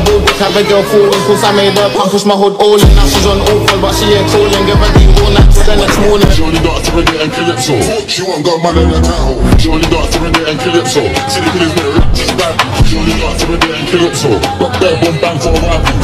board book, have a girl falling. Cause I made her pump, push my hood all in. Now she's on awful, but she ain't calling. Give her the all night till the next morning. She only got to reggae and calypso. She won't got man in the tahoe. She only got to reggae and calypso. See the police with a rap, she's bad. She only got to reggae and calypso. Rock there, boom, bang for a while.